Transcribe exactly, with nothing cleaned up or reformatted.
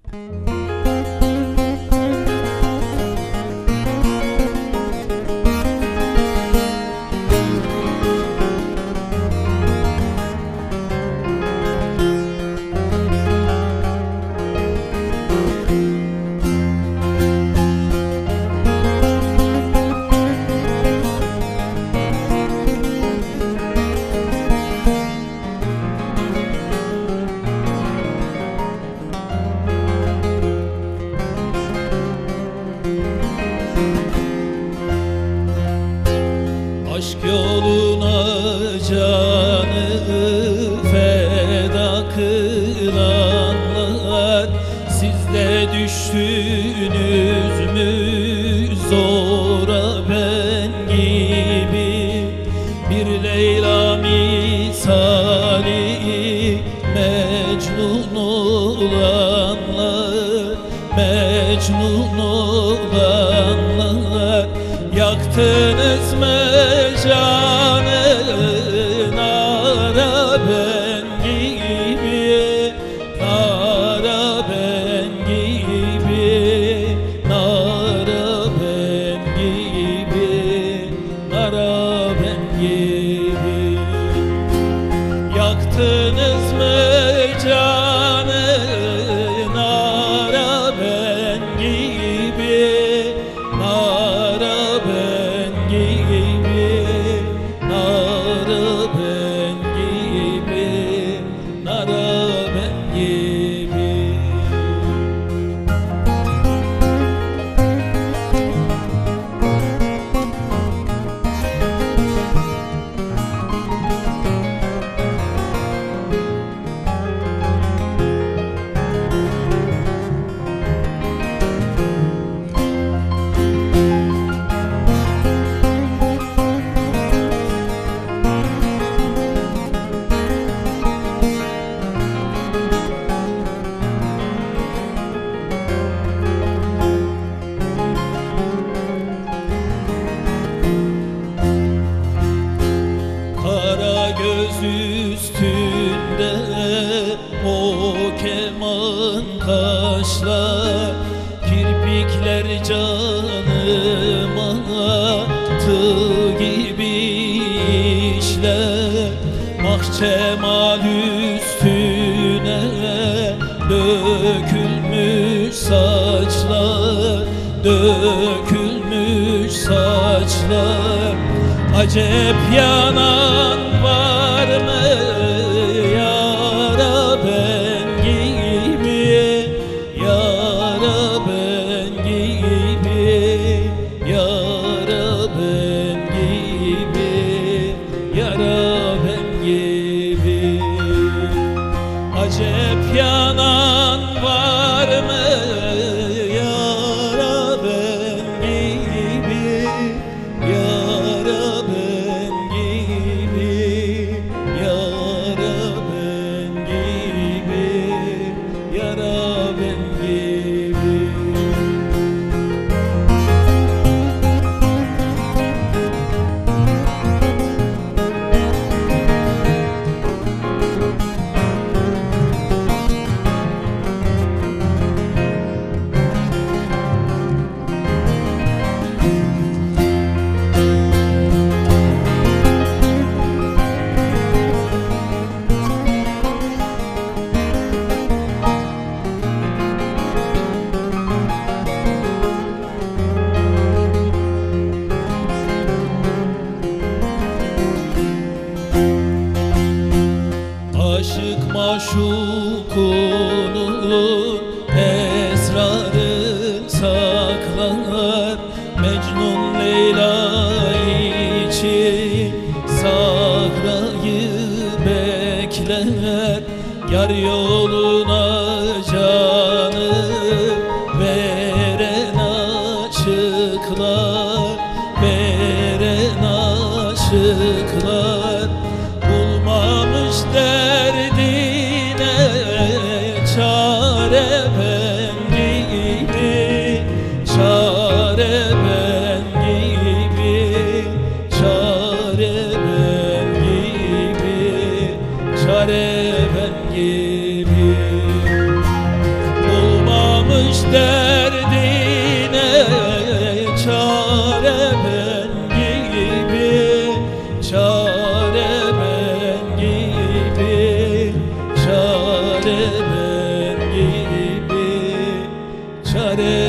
Aşk yoluna canı feda kılanlar, siz de düştünüz mü zora ben gibi? Bir Leyla misali Mecnun olanlar, Mecnun olanlar, yaktınız mı canı nara ben gibi, nara ben gibi, nara ben gibi, nara ben gibi. Yaktınız mı canı nara ben gibi, nara ben gibi, nara ben gibi, nara ben gibi. Kara göz üstünde o keman kaşlar, kirpikler canıma tığ gibi işler. Mahcemal üstüne dökülmüş saçlar, dökülmüş saçlar. Acep yanan var mı yara ben gibi, yara ben gibi, yara ben gibi, yara ben gibi. Acep yanan var mı yara ben gibi, yara ben gibi, Varmış derdine çare ben gibi, çare ben gibi, çare ben gibi, çare